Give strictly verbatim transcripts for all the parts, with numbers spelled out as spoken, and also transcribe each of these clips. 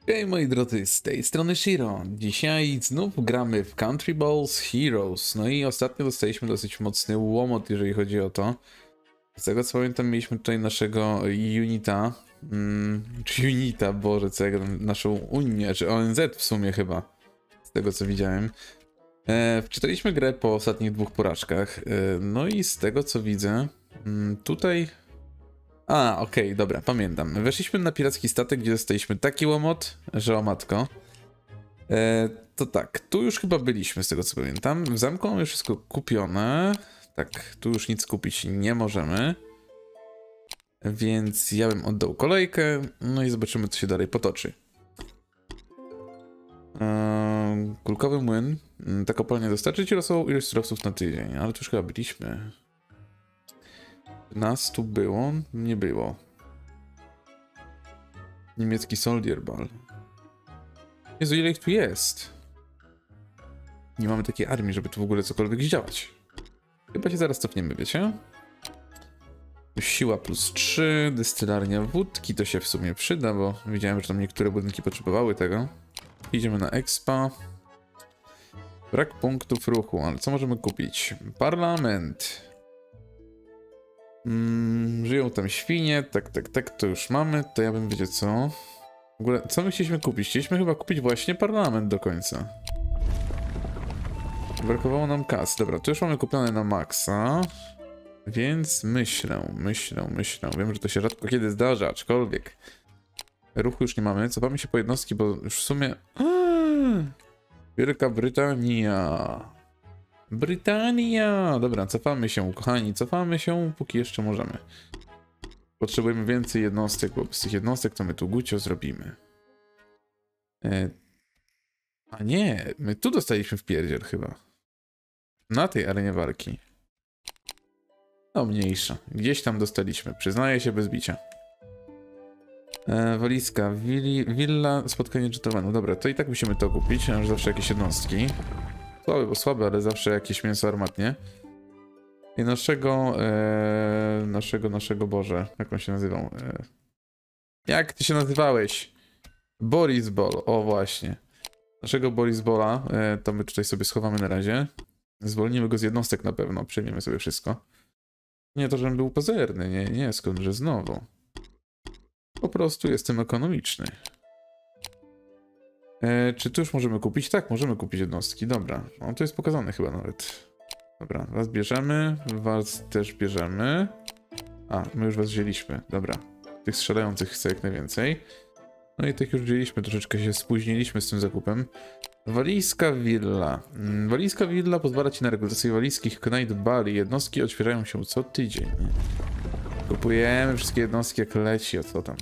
Hej moi drodzy, z tej strony Shiro. Dzisiaj znów gramy w Country Balls Heroes. No i ostatnio dostaliśmy dosyć mocny łomot, jeżeli chodzi o to. Z tego co pamiętam, mieliśmy tutaj naszego unita. Hmm, czy unita, boże, co ja gram, naszą Unię, czy O N Z w sumie chyba. Z tego co widziałem. E, wczytaliśmy grę po ostatnich dwóch porażkach. E, no i z tego co widzę, hmm, tutaj... A, okej, okay, dobra, pamiętam. Weszliśmy na piracki statek, gdzie dostaliśmy taki łomot, że o matko. E, to tak, tu już chyba byliśmy, z tego co pamiętam. W zamku mamy wszystko kupione. Tak, tu już nic kupić nie możemy. Więc ja bym oddał kolejkę, no i zobaczymy, co się dalej potoczy. E, kulkowy młyn. Ta kopalnia dostarczy ci losową ilość surowców na tydzień, ale tu już chyba byliśmy. Nas tu było? Nie było. Niemiecki Soldier Ball. Jezu, ile ich tu jest? Nie mamy takiej armii, żeby tu w ogóle cokolwiek zdziałać. Chyba się zaraz cofniemy, wiecie? Siła plus trzy, dystylarnia wódki, to się w sumie przyda, bo widziałem, że tam niektóre budynki potrzebowały tego. Idziemy na expa. Brak punktów ruchu, ale co możemy kupić? Parlament. Mm, żyją tam świnie, tak, tak, tak, to już mamy, to ja bym wiedział co. W ogóle, co my chcieliśmy kupić? Chcieliśmy chyba kupić właśnie parlament do końca. Brakowało nam kas. Dobra, to już mamy kupione na maksa. Więc myślę, myślę, myślę. Wiem, że to się rzadko kiedy zdarza, aczkolwiek. Ruchu już nie mamy, cofamy się po jednostki, bo już w sumie... Wielka Brytania. Brytania! Dobra, cofamy się, kochani, cofamy się, póki jeszcze możemy. Potrzebujemy więcej jednostek, bo z tych jednostek to my tu gucio zrobimy. E... A nie, my tu dostaliśmy wpierdziel chyba. Na tej arenie walki. No mniejsza, gdzieś tam dostaliśmy, przyznaję się bez bicia. E, walizka, willi, willa, spotkanie gentlemanu. Dobra, to i tak musimy to kupić, aż zawsze jakieś jednostki. Słabe, bo słabe, ale zawsze jakieś mięso armatnie. I naszego, e, naszego, naszego Boże, jak on się nazywał? E, jak ty się nazywałeś? Boris Ball, o właśnie. Naszego Boris Bola, e, to my tutaj sobie schowamy na razie. Zwolnimy go z jednostek na pewno, przyjmiemy sobie wszystko. Nie to, żebym był pazerny, nie, nie, skądże znowu. Po prostu jestem ekonomiczny. E, czy tu już możemy kupić? Tak, możemy kupić jednostki, dobra. No to jest pokazane chyba nawet. Dobra, was bierzemy, was też bierzemy. A, my już was wzięliśmy, dobra. Tych strzelających chcę jak najwięcej. No i tych już wzięliśmy, troszeczkę się spóźniliśmy z tym zakupem. Walijska willa. Walijska willa pozwala ci na rekrutację waliskich Knight Bali. Jednostki otwierają się co tydzień. Kupujemy wszystkie jednostki jak leci, o co tam.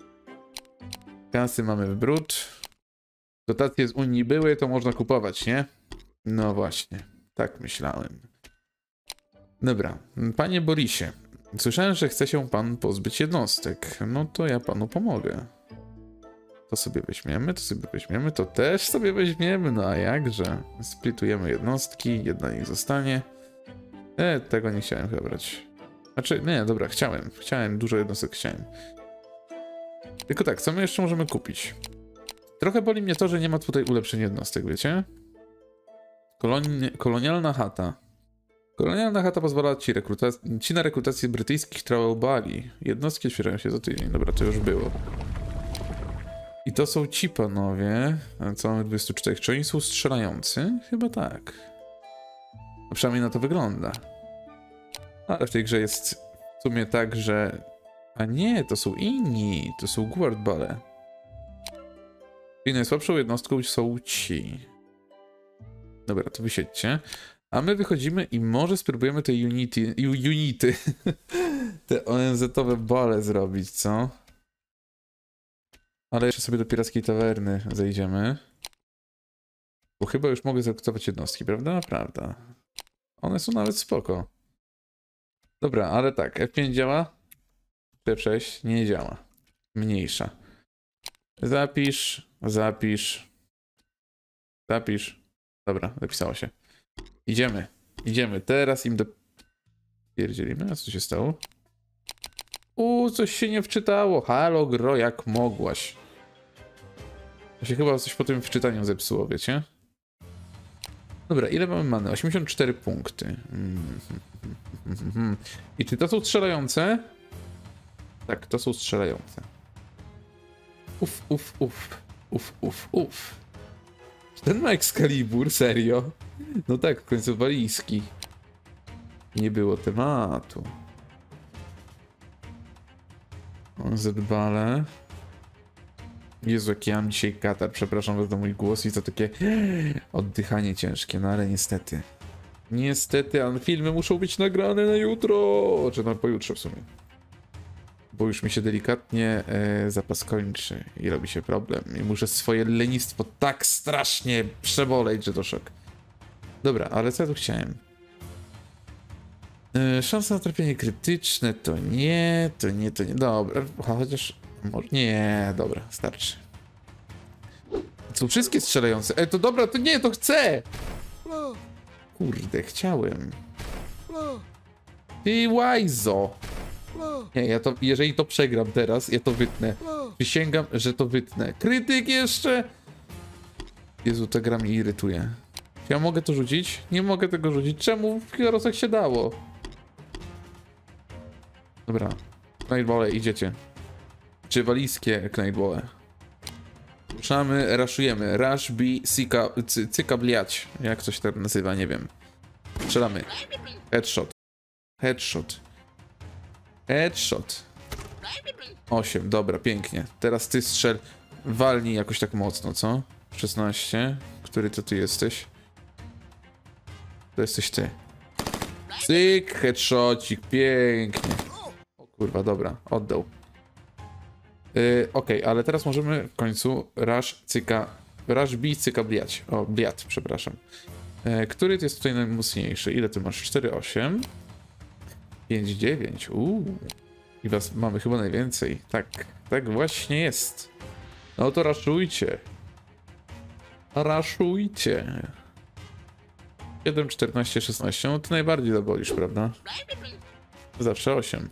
Kasy mamy w brud. Dotacje z Unii były, to można kupować, nie? No właśnie, tak myślałem. Dobra, panie Borisie, słyszałem, że chce się pan pozbyć jednostek. No to ja panu pomogę. To sobie weźmiemy, to sobie weźmiemy, to też sobie weźmiemy, no a jakże? Splitujemy jednostki, jedna niech zostanie. E, tego nie chciałem chyba brać. Znaczy, nie, dobra, chciałem, chciałem, dużo jednostek chciałem. Tylko tak, co my jeszcze możemy kupić? Trochę boli mnie to, że nie ma tutaj ulepszeń jednostek, wiecie? Koloni kolonialna chata. Kolonialna chata pozwala ci, ci na rekrutację brytyjskich travel bali. Jednostki otwierają się za tydzień. Dobra, to już było. I to są ci panowie. A co mamy dwadzieścia cztery? Czy oni są strzelający? Chyba tak. No przynajmniej na to wygląda. Ale w tej grze jest w sumie tak, że... A nie, to są inni. To są guard bale. I najsłabszą jednostką są ci. Dobra, to wysiedźcie. A my wychodzimy i może spróbujemy te unity, unity te O N Z-owe bale zrobić, co? Ale jeszcze sobie do pirackiej tawerny zejdziemy. Bo chyba już mogę zakrytować jednostki, prawda? Prawda. One są nawet spoko. Dobra, ale tak, F pięć działa? F sześć nie działa. Mniejsza. Zapisz, zapisz, zapisz. Dobra, zapisało się. Idziemy, idziemy. Teraz im do... Pierdzielimy, a co się stało? Uuu, coś się nie wczytało. Halo, gro, jak mogłaś? To się chyba coś po tym wczytaniu zepsuło, wiecie? Dobra, ile mamy many? osiemdziesiąt cztery punkty. I czy to są strzelające? Tak, to są strzelające. Uf, uf, uf. Uf, uf, uf. Czy ten ma Excalibur? Serio? No tak, w końcu walizki. Nie było tematu. Zedbale. Jezu, jaki ja mam dzisiaj katar. Przepraszam za mój głos i to takie oddychanie ciężkie, no ale niestety. Niestety, ale filmy muszą być nagrane na jutro. Czy na pojutrze w sumie. Bo już mi się delikatnie e, zapas kończy i robi się problem. I muszę swoje lenistwo tak strasznie przeboleć, że to szok. Dobra, ale co ja tu chciałem? E, szansa na trafienie krytyczne to nie, to nie, to nie. Dobra, chociaż... Może... Nie, dobra, starczy. Są wszystkie strzelające. E, to dobra, to nie, to chcę! Kurde, chciałem. Ty łajzo! Nie, ja to, jeżeli to przegram teraz, ja to wytnę. Przysięgam, że to wytnę. Krytyk jeszcze! Jezu, ta gra mnie irytuje. Ja mogę to rzucić? Nie mogę tego rzucić. Czemu w Heroesach się dało? Dobra. Knightbole, idziecie. Czy walizkie Knightbole? Ruszamy, raszujemy. Rush, B, cyka, cyka bliać. Jak coś tak nazywa, nie wiem. Strzelamy. Headshot. Headshot. Headshot. osiem, dobra, pięknie. Teraz ty strzel. Walnij jakoś tak mocno, co? szesnaście. Który to ty jesteś? To jesteś ty. Cyk, headshotcik, pięknie. O kurwa, dobra, oddał. Yy, Okej, okay, ale teraz możemy w końcu rush, cyka, rush B, cyka bliać. O, bliat, przepraszam. Yy, który jest tutaj najmocniejszy? Ile ty masz? cztery osiem. pięć dziewięć. Uuu. I was mamy chyba najwięcej. Tak, tak właśnie jest. No to raszujcie. Raszujcie. siedem, czternaście, szesnaście. No ty najbardziej zabolisz, prawda? Zawsze osiem.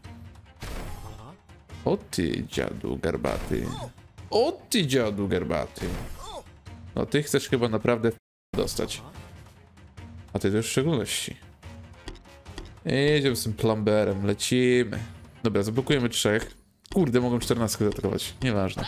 O ty, dziadu garbaty. O ty, dziadu garbaty. No ty chcesz chyba naprawdę dostać. A ty też w szczególności. Jedziemy z tym plumberem, lecimy. Dobra, zablokujemy trzech. Kurde, mogą czternastkę zaatakować. Nieważne.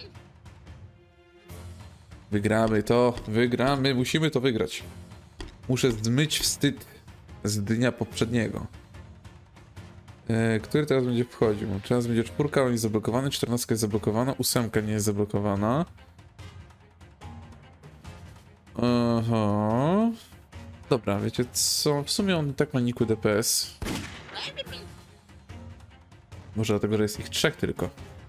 Wygramy to, wygramy, musimy to wygrać. Muszę zmyć wstyd z dnia poprzedniego. E, który teraz będzie wchodził? Teraz będzie czwórka, on jest zablokowany, czternastka jest zablokowana, ósemka nie jest zablokowana. Aha. Dobra, wiecie co? W sumie on tak ma nikły D P S. Może dlatego, że jest ich trzech tylko.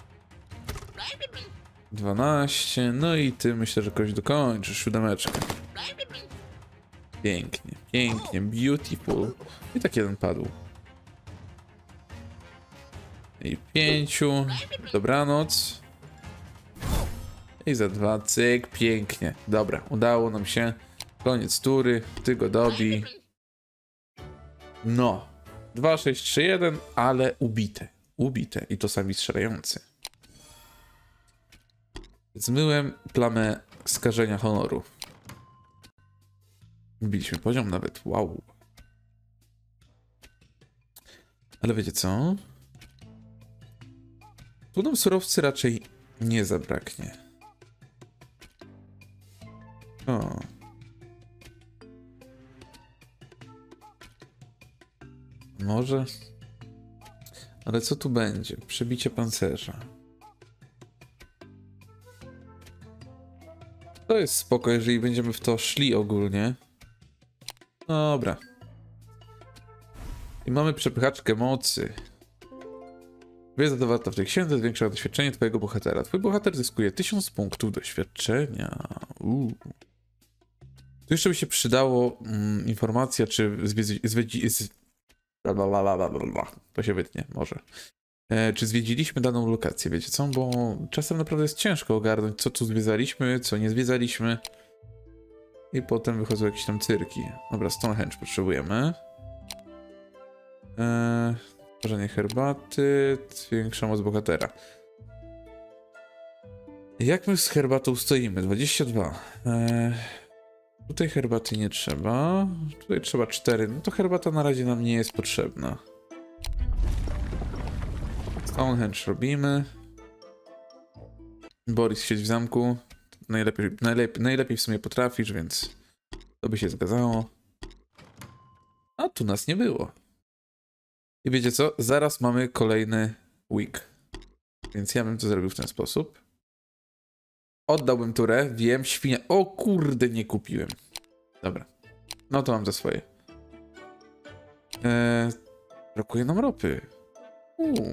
dwanaście, no i ty myślę, że kogoś dokończysz, siódemeczkę. Pięknie, pięknie, beautiful. I tak jeden padł. I pięciu, dobranoc. I za dwa, cyk, pięknie. Dobra, udało nam się. Koniec tury, ty go dobij. No, dwa, sześć, trzy, jeden, ale ubite. Ubite i to sami strzelający. Zmyłem plamę skażenia honoru. Wbiliśmy poziom nawet, wow. Ale wiecie co? Tu nam surowcy raczej nie zabraknie. O. Może? Ale co tu będzie? Przebicie pancerza. To jest spoko, jeżeli będziemy w to szli ogólnie. Dobra. I mamy przepychaczkę mocy. Wiedza zawarta w tej księdze zwiększa doświadczenie twojego bohatera. Twój bohater zyskuje tysiąc punktów doświadczenia. Uuu. Tu jeszcze by się przydało mm, informacja, czy zwiedzi... zwiedzi z... To się wytnie, może. E, czy zwiedziliśmy daną lokację, wiecie co? Bo czasem naprawdę jest ciężko ogarnąć, co tu zwiedzaliśmy, co nie zwiedzaliśmy. I potem wychodzą jakieś tam cyrki. Dobra, Stonehenge potrzebujemy. Eee, tworzenie herbaty, większa moc bohatera. Jak my z herbatą stoimy? dwadzieścia dwa. Eee, tutaj herbaty nie trzeba. Tutaj trzeba cztery. No to herbata na razie nam nie jest potrzebna. Stonehenge robimy. Boris siedź w zamku. Najlepiej, najlepiej, najlepiej w sumie potrafisz, więc to by się zgadzało. A tu nas nie było. I wiecie co? Zaraz mamy kolejny week. Więc ja bym to zrobił w ten sposób. Oddałbym turę. Wiem, świnia. O kurde, nie kupiłem. Dobra. No to mam za swoje. Eee, brakuje nam ropy. Uuu.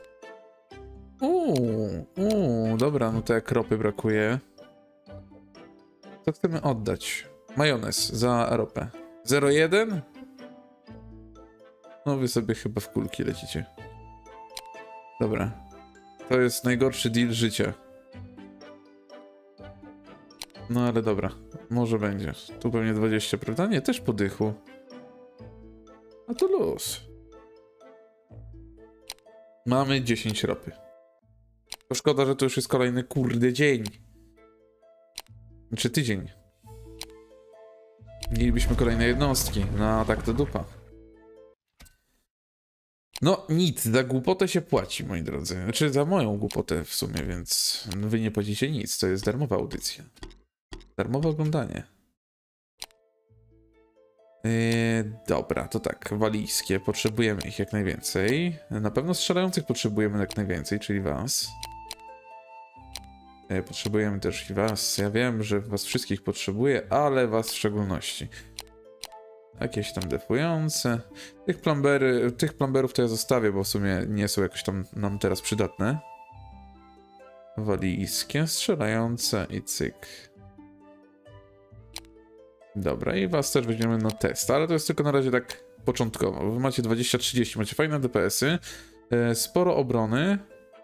Uuu. Uuu. Dobra, no to jak ropy brakuje. Co chcemy oddać? Majonez za ropę. zero jeden? No wy sobie chyba w kulki lecicie. Dobra. To jest najgorszy deal życia. No ale dobra. Może będzie. Tu pewnie dwadzieścia, prawda? Nie, też po dychu. A to luz. Mamy dziesięć ropy. To szkoda, że to już jest kolejny kurde dzień. Czy tydzień. Mielibyśmy kolejne jednostki. No a tak to dupa. No nic, za głupotę się płaci, moi drodzy. Znaczy za moją głupotę w sumie, więc wy nie płacicie nic. To jest darmowa audycja. Darmowe oglądanie. Yy, dobra, to tak. Walijskie. Potrzebujemy ich jak najwięcej. Na pewno strzelających potrzebujemy jak najwięcej, czyli was. Yy, potrzebujemy też i was. Ja wiem, że was wszystkich potrzebuję, ale was w szczególności. Jakieś tam defujące. Tych plombery, tych plomberów to ja zostawię, bo w sumie nie są jakoś tam nam teraz przydatne. Walijskie, strzelające i cyk. Dobra, i was też weźmiemy na test, ale to jest tylko na razie tak początkowo. Wy macie dwadzieścia trzydzieści, macie fajne D P S-y, e, sporo obrony.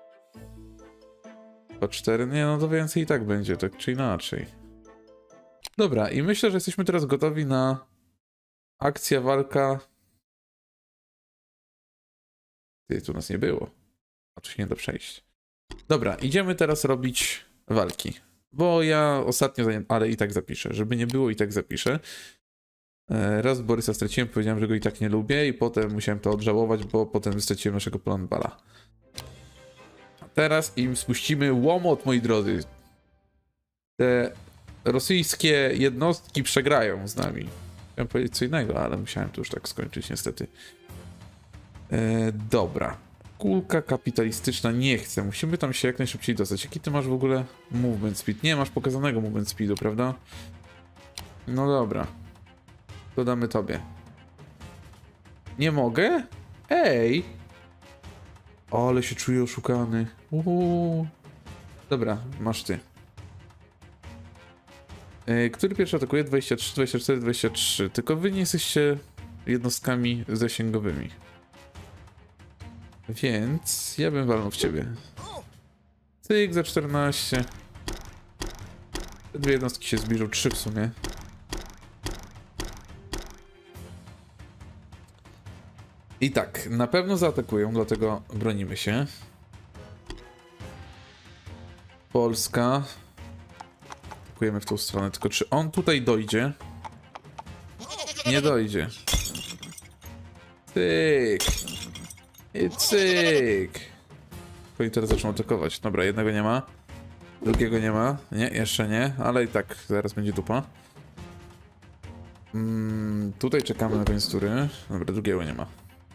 Po cztery, nie no to więcej i tak będzie, tak czy inaczej. Dobra, i myślę, że jesteśmy teraz gotowi na akcja, walka. Ty, tu nas nie było. A tu się nie da przejść. Dobra, idziemy teraz robić walki. Bo ja ostatnio, ale i tak zapiszę. Żeby nie było, i tak zapiszę. Raz Borysa straciłem, powiedziałem, że go i tak nie lubię i potem musiałem to odżałować, bo potem straciłem naszego planbala. Teraz im spuścimy łomot, moi drodzy. Te rosyjskie jednostki przegrają z nami. Chciałem powiedzieć co innego, ale musiałem to już tak skończyć niestety. E, dobra. Kulka kapitalistyczna nie chcę. Musimy tam się jak najszybciej dostać. Jaki ty masz w ogóle movement speed? Nie masz pokazanego movement speedu, prawda? No dobra. To damy tobie. Nie mogę? Ej! Ale się czuję oszukany. Uhu. Dobra, masz ty. Yy, który pierwszy atakuje? dwadzieścia trzy, dwadzieścia cztery, dwadzieścia trzy. Tylko wy nie jesteście jednostkami zasięgowymi. Więc ja bym walnął w ciebie. Cyk za czternaście. Te dwie jednostki się zbliżą, trzy w sumie. I tak, na pewno zaatakują, dlatego bronimy się. Polska. Atakujemy w tą stronę, tylko czy on tutaj dojdzie? Nie dojdzie. Cyk. I cyk. Oni teraz zaczną atakować. Dobra, jednego nie ma. Drugiego nie ma. Nie, jeszcze nie, ale i tak zaraz będzie dupa. Mm, tutaj czekamy na koniec tury. Dobra, drugiego nie ma.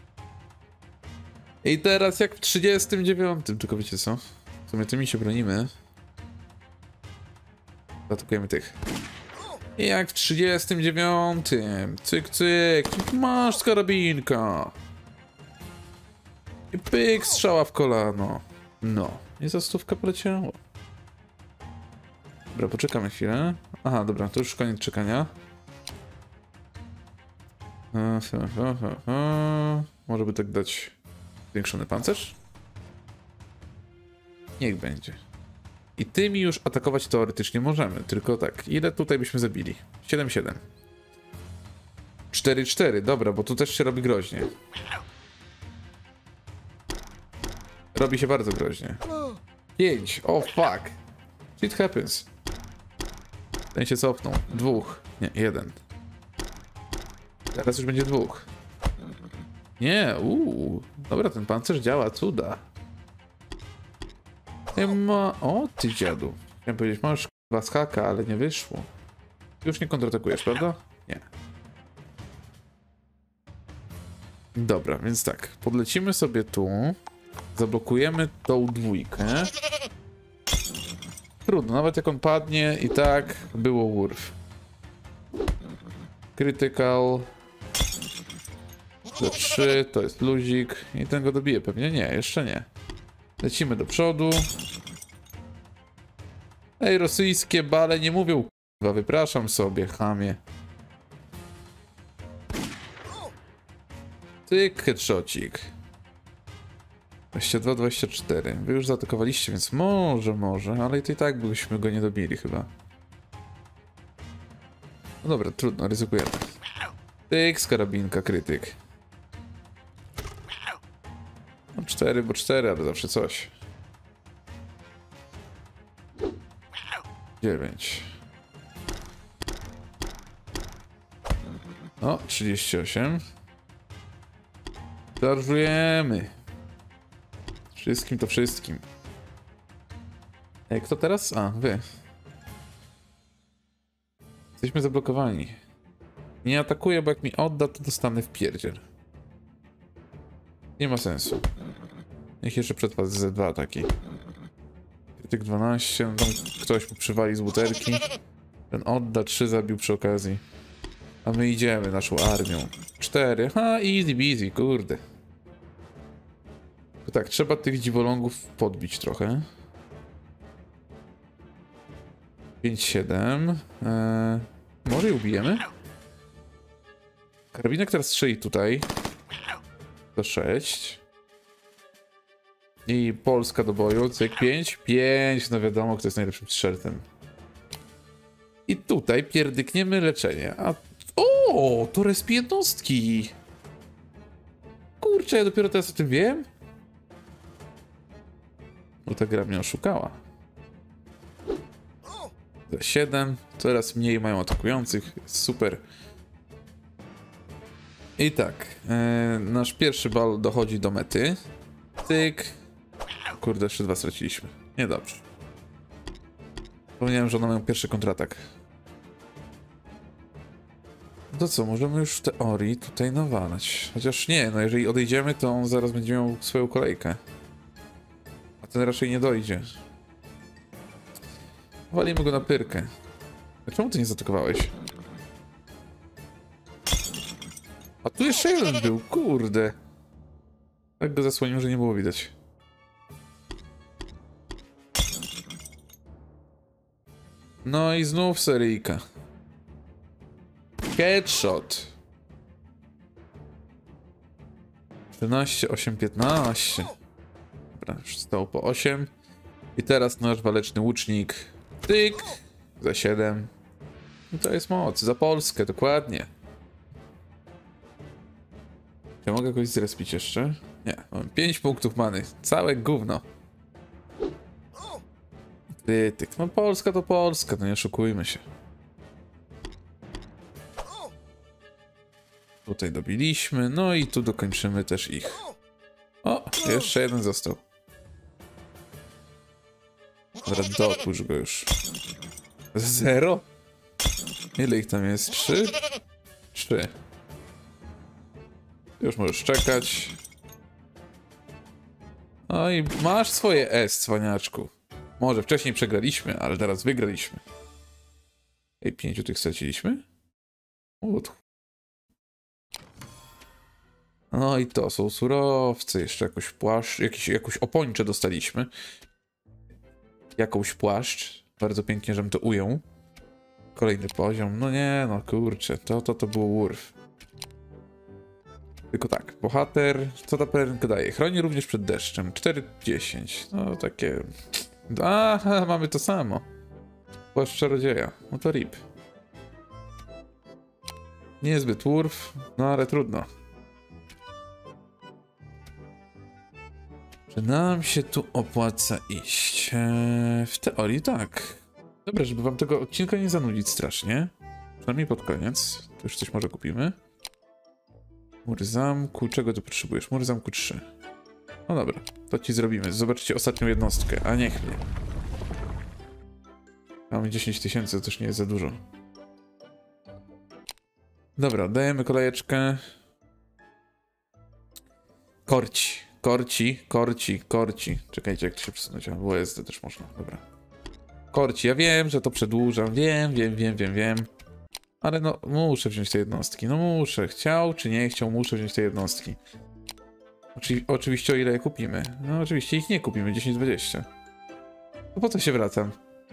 I teraz jak w trzydziestym dziewiątym, tylko wiecie co? W sumie tymi się bronimy. Atakujemy tych. I jak w trzydziestym dziewiątym. Cyk, cyk. Masz z karabinka. I pyk, strzała w kolano. No. I za stówkę poleciało. Dobra, poczekamy chwilę. Aha, dobra, to już koniec czekania. Może by tak dać zwiększony pancerz? Niech będzie. I tymi już atakować teoretycznie możemy, tylko tak, ile tutaj byśmy zabili? siedem siedem. cztery cztery, dobra, bo tu też się robi groźnie. Robi się bardzo groźnie. pięć, o oh, fuck. Shit happens. Ten się cofnął. Dwóch. Nie, jeden. Teraz już będzie dwóch. Nie, uuu. Dobra, ten pancerz działa, cuda. Nie ma... O, ty dziadu. Chciałem powiedzieć, masz k***a z haka, ale nie wyszło. Już nie kontratakujesz, prawda? Nie. Dobra, więc tak. Podlecimy sobie tu. Zablokujemy tą dwójkę. Trudno, nawet jak on padnie i tak było wurf. Critical. Do trzy, to jest luzik. I ten go dobije pewnie? Nie, jeszcze nie. Lecimy do przodu. Ej, rosyjskie bale nie mówią k***wa, wypraszam sobie, chamie. Tyk, headshotcik. dwadzieścia dwa dwadzieścia cztery. Wy już zaatakowaliście, więc może, może, ale to i tak byśmy go nie dobili chyba. No dobra, trudno, ryzykujemy. Tyk, z karabinka, krytyk. No cztery, bo cztery, ale zawsze coś. dziewięć. O, trzydzieści osiem. Charge'ujemy. Wszystkim to wszystkim. Ej, kto teraz? A, wy. Jesteśmy zablokowani. Nie atakuję, bo jak mi odda, to dostanę w pierdziel. Nie ma sensu. Niech jeszcze przetrwa Z dwa ataki. Krytyk dwanaście, no tam ktoś mu przywali z butelki. Ten odda, trzy zabił przy okazji. A my idziemy naszą armią. cztery, ha, easy beasy, kurde. To tak, trzeba tych dziwolągów podbić trochę. pięć siedem. Eee, może je ubijemy? Karabinek teraz strzeli tutaj. To sześć. I Polska do boju, cyk, pięć. pięć, no wiadomo, kto jest najlepszym strzelcem. I tutaj pierdykniemy leczenie. A... O, to respi jednostki. Kurczę, ja dopiero teraz o tym wiem. Bo ta gra mnie oszukała. siedem, coraz mniej mają atakujących, super. I tak, e, nasz pierwszy bal dochodzi do mety. Tyk. Kurde, jeszcze dwa straciliśmy. Niedobrze. Wspomniałem, że one mają pierwszy kontratak. To co, możemy już w teorii tutaj nawalać. Chociaż nie, no jeżeli odejdziemy, to on zaraz będzie miał swoją kolejkę. A ten raczej nie dojdzie. Walimy go na pyrkę. A czemu ty nie zaatakowałeś? A tu jeszcze jeden był, kurde. Tak go zasłonił, że nie było widać. No i znów seryjka. Headshot. czternaście, osiem, piętnaście. Dobra, już stało po osiem. I teraz nasz waleczny łucznik. Tyk. Za siedem. I to jest moc. Za Polskę, dokładnie. Czy mogę kogoś zrespić jeszcze? Nie, mam pięć punktów many. Całe gówno. Krytyk. No Polska to Polska, no nie oszukujmy się. Tutaj dobiliśmy, no i tu dokończymy też ich. O, jeszcze jeden został. Dobra, dopuść go już. Zero? Ile ich tam jest? Trzy? Trzy. Już możesz czekać. No i masz swoje S, cwaniaczku. Może wcześniej przegraliśmy, ale teraz wygraliśmy. Ej, pięciu tych straciliśmy? Ut. No i to są surowce. Jeszcze jakoś płaszcz, jakiś, jakąś opończę dostaliśmy. Jakąś płaszcz. Bardzo pięknie, żebym to ujął. Kolejny poziom. No nie, no kurczę. To, to, to było wurf. Tylko tak, bohater, co ta pelerynka daje? Chroni również przed deszczem. cztery dziesięć. No takie... Aha, mamy to samo. Płaszcz czarodzieja. No to rip. Niezbyt wurf, no ale trudno. Czy nam się tu opłaca iść? Eee, w teorii tak. Dobra, żeby wam tego odcinka nie zanudzić strasznie. Przynajmniej pod koniec. To już coś może kupimy. Mur zamku. Czego tu potrzebujesz? Mur zamku trzy. No dobra, to ci zrobimy. Zobaczcie ostatnią jednostkę, a niech mnie. Mamy dziesięć tysięcy, to też nie jest za dużo. Dobra, dajemy kolejeczkę. Korci, korci, korci, korci. Czekajcie, jak to się przesunąć. A, W S D też można, dobra. Korci, ja wiem, że to przedłużam. Wiem, wiem, wiem, wiem, wiem. Ale no, muszę wziąć te jednostki. No muszę. Chciał czy nie chciał, muszę wziąć te jednostki. Oczy oczywiście o ile je kupimy. No oczywiście ich nie kupimy, dziesięć dwadzieścia. To po co się wracam?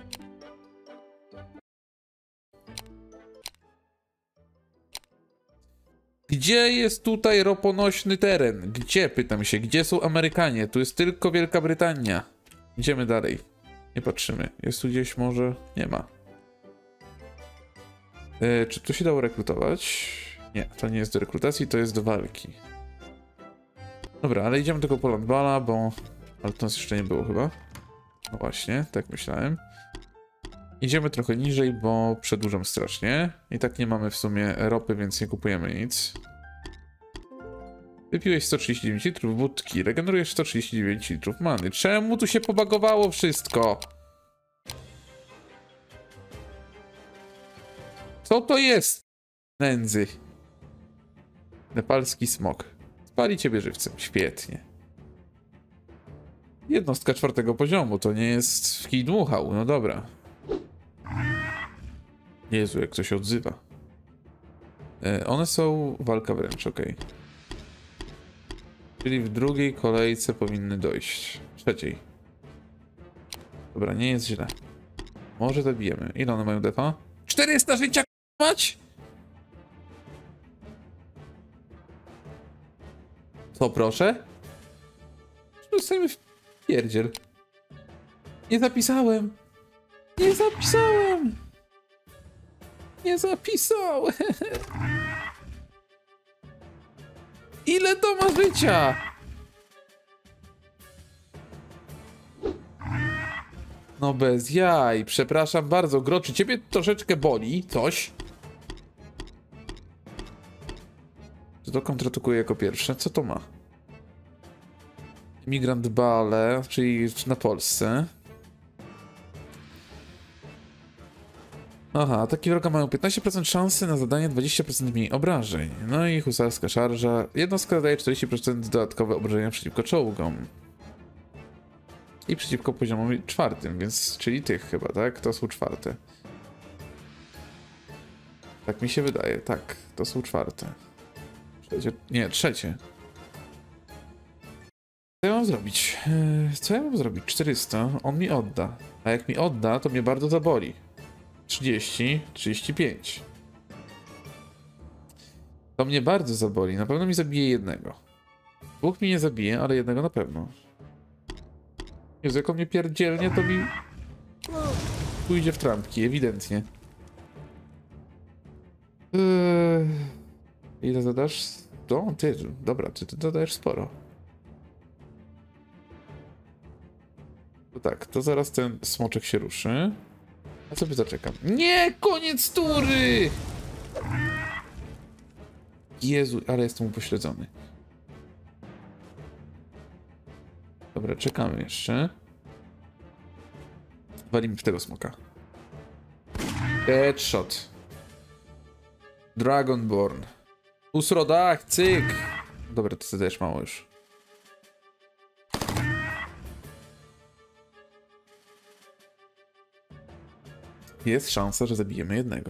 Gdzie jest tutaj roponośny teren? Gdzie, pytam się, gdzie są Amerykanie? Tu jest tylko Wielka Brytania. Idziemy dalej. Nie patrzymy. Jest tu gdzieś może? Nie ma. E, czy tu się dało rekrutować? Nie, to nie jest do rekrutacji, to jest do walki. Dobra, ale idziemy tylko po Landbala, bo... Ale to nas jeszcze nie było chyba. No właśnie, tak myślałem. Idziemy trochę niżej, bo przedłużam strasznie. I tak nie mamy w sumie ropy, więc nie kupujemy nic. Wypiłeś sto trzydzieści dziewięć litrów wódki, regenerujesz sto trzydzieści dziewięć litrów many. Czemu tu się pobagowało wszystko? Co to jest? Nędzy. Nepalski smok. Spali ciebie żywcem. Świetnie. Jednostka czwartego poziomu, to nie jest w kij dmuchał. No dobra. Jezu, jak to się odzywa. E, one są walka wręcz, ok. Czyli w drugiej kolejce powinny dojść. Trzeciej. Dobra, nie jest źle. Może zabijemy. Ile one mają defa? czterysta życia mać? Co proszę? Dostajemy w pierdziel. Nie zapisałem. Nie zapisałem. Nie zapisałem. Ile to ma życia? No bez jaj. Przepraszam bardzo, Gro, czy ciebie troszeczkę boli coś? Czy to kontratukuje jako pierwsze? Co to ma? Migrant Bale, czyli na Polsce. Aha, ataki wroga mają piętnaście procent szansy na zadanie, dwadzieścia procent mniej obrażeń. No i husarska szarża. Jednostka daje czterdzieści procent dodatkowe obrażenia przeciwko czołgom. I przeciwko poziomom czwartym, więc czyli tych chyba, tak? To są czwarte. Tak mi się wydaje, tak. To są czwarte. Trzecie, nie, trzecie. Co ja mam zrobić? Co ja mam zrobić? czterysta. On mi odda. A jak mi odda, to mnie bardzo zaboli. trzydzieści, trzydzieści pięć. To mnie bardzo zaboli. Na pewno mi zabije jednego. Dwóch mi nie zabije, ale jednego na pewno. Jezu, jak on mnie pierdzielnie, to mi... pójdzie w trampki, ewidentnie. Eee... Ile zadasz? No, ty, dobra, ty, ty dodajesz sporo. To tak, to zaraz ten smoczek się ruszy. A sobie zaczekam. Nie, koniec tury! Jezu, ale jestem upośledzony. Dobra, czekamy jeszcze. Walimy w tego smoka. Headshot. Dragonborn. Usrodach, cyk! Dobra, to zadajesz mało już. Jest szansa, że zabijemy jednego.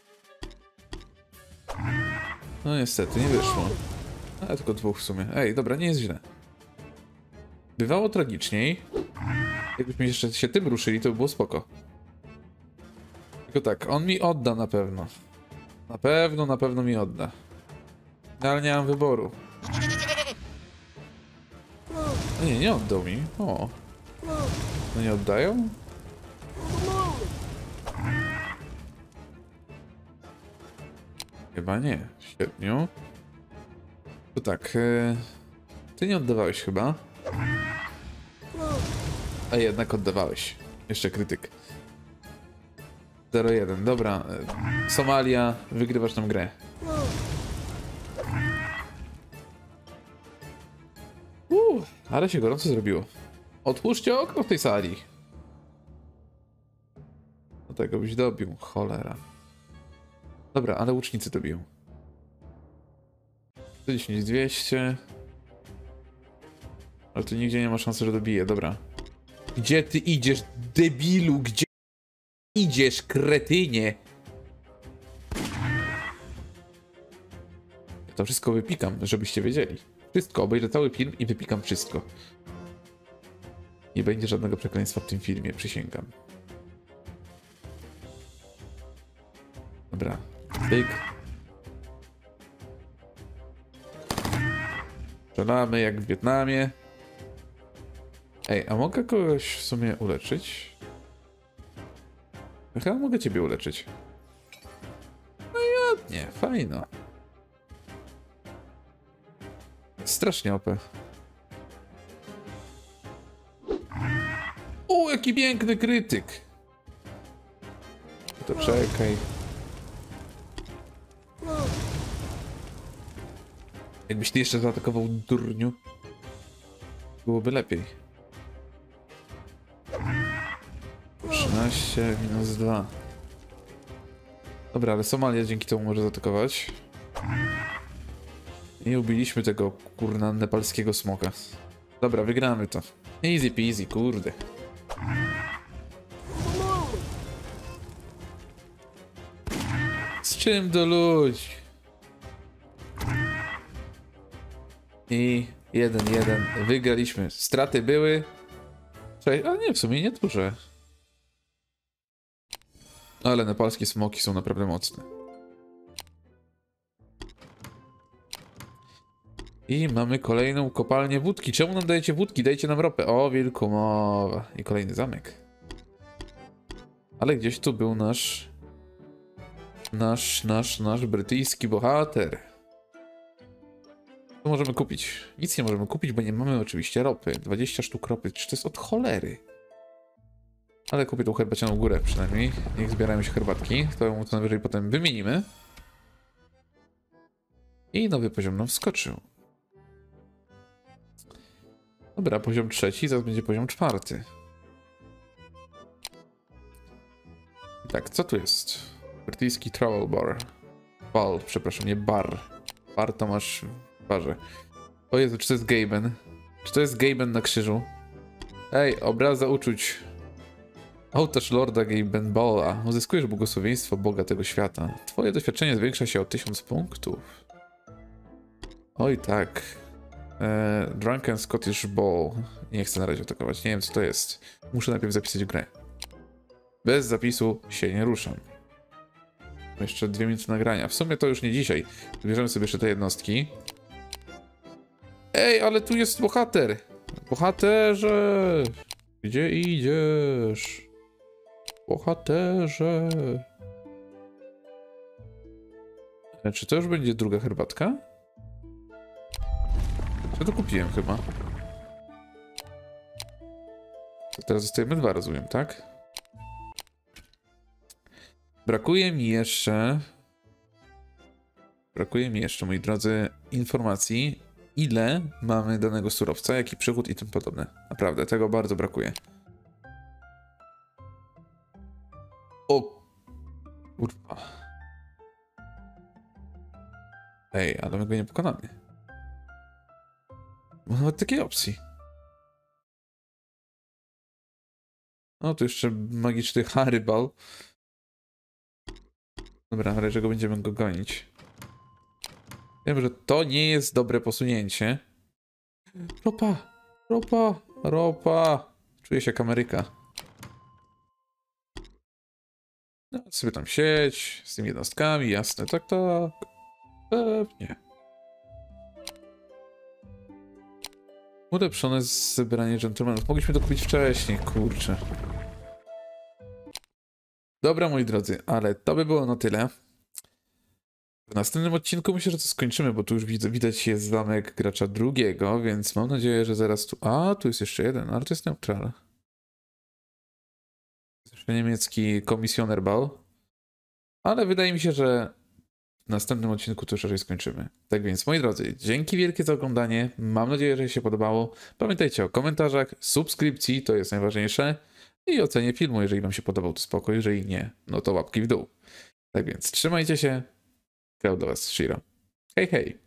No niestety, nie wyszło. Ale tylko dwóch w sumie. Ej, dobra, nie jest źle. Bywało tragiczniej. Jakbyśmy jeszcze się tym ruszyli, to by było spoko. Tylko tak, on mi odda na pewno. Na pewno, na pewno mi odda. No, ale nie mam wyboru. No nie, nie oddał mi. O. No nie oddają? Chyba nie. W sierpniu. To tak. Yy, ty nie oddawałeś chyba. A jednak oddawałeś. Jeszcze krytyk. zero jeden, dobra. Somalia, wygrywasz tą grę. Uuu, ale się gorąco zrobiło. Otwórzcie okno w tej sali. Do tego byś dobił, cholera. Dobra, ale łucznicy dobiją. sto dziesięć, dwieście. Ale tu nigdzie nie ma szansy, że dobije, dobra. Gdzie ty idziesz, debilu? Gdzie idziesz, kretynie? Ja to wszystko wypikam, żebyście wiedzieli. Wszystko, obejrzę cały film i wypikam wszystko. Nie będzie żadnego przekleństwa w tym filmie, przysięgam. Dobra, tyk. Strzelamy jak w Wietnamie. Ej, a mogę kogoś w sumie uleczyć? Chyba mogę ciebie uleczyć. No i ładnie, fajno. Strasznie O P. O, jaki piękny krytyk! To czekaj. Jakbyś ty jeszcze zaatakował, durniu, byłoby lepiej. trzynaście minus dwa. Dobra, ale Somalia dzięki temu może zaatakować. I ubiliśmy tego kurna nepalskiego smoka. Dobra, wygramy to. Easy peasy, kurde. Z czym do ludzi? I jeden jeden. Wygraliśmy. Straty były. Cześć, ale nie, w sumie nie duże. Ale nepalskie smoki są naprawdę mocne. I mamy kolejną kopalnię wódki. Czemu nam dajecie wódki? Dajcie nam ropę. O, wielkomowa. I kolejny zamek. Ale gdzieś tu był nasz... Nasz, nasz, nasz brytyjski bohater. Co możemy kupić? Nic nie możemy kupić, bo nie mamy oczywiście ropy. dwadzieścia sztuk ropy. Czy to jest od cholery? Ale kupię tą herbacianą górę przynajmniej. Niech zbierają się herbatki. To mu co najwyżej potem wymienimy. I nowy poziom nam wskoczył. Dobra, poziom trzeci, zaraz będzie poziom czwarty. I tak, co tu jest? Brytyjski travel bar. Bal, przepraszam, nie bar. Bar to masz w barze. O Jezu, czy to jest Gaben? Czy to jest Gaben na krzyżu? Ej, obraza uczuć. Ołtarz Lorda Gaben Balla. Uzyskujesz błogosławieństwo Boga tego świata. Twoje doświadczenie zwiększa się o tysiąc punktów. Oj tak. Eee, Drunken Scottish Ball. Nie chcę na razie atakować. Nie wiem co to jest. Muszę najpierw zapisać grę. Bez zapisu się nie ruszam. Jeszcze dwie minuty nagrania. W sumie to już nie dzisiaj. Wybierzemy sobie jeszcze te jednostki. Ej, ale tu jest bohater. Bohaterze. Gdzie idziesz? Bohaterze. E, czy to już będzie druga herbatka? Ja to kupiłem chyba. To teraz zostajemy dwa, rozumiem, tak? Brakuje mi jeszcze... Brakuje mi jeszcze, moi drodzy, informacji, ile mamy danego surowca, jaki przychód i tym podobne. Naprawdę, tego bardzo brakuje. O! Kurwa. Ej, ale my go nie pokonamy. Bo nawet takiej opcji. No, tu jeszcze magiczny Haribal. Dobra, ale czego będziemy go gonić? Wiem, że to nie jest dobre posunięcie. Ropa! Ropa! Ropa! Czuję się jak Ameryka. No, sobie tam sieć z tymi jednostkami, jasne, tak, tak. Pewnie. Ulepszone zebranie dżentelmenów. Mogliśmy to kupić wcześniej, kurczę. Dobra, moi drodzy, ale to by było na tyle. W następnym odcinku myślę, że to skończymy, bo tu już widzę, widać jest zamek gracza drugiego, więc mam nadzieję, że zaraz tu... A, tu jest jeszcze jeden, ale to jest neutral. niemiecki komisjoner Ball. Ale wydaje mi się, że w następnym odcinku to już raczej skończymy. Tak więc, moi drodzy, dzięki wielkie za oglądanie. Mam nadzieję, że się podobało. Pamiętajcie o komentarzach, subskrypcji, to jest najważniejsze. I ocenie filmu, jeżeli wam się podobał, to spoko. Jeżeli nie, no to łapki w dół. Tak więc, trzymajcie się. Grał do was Shiro. Hej, hej.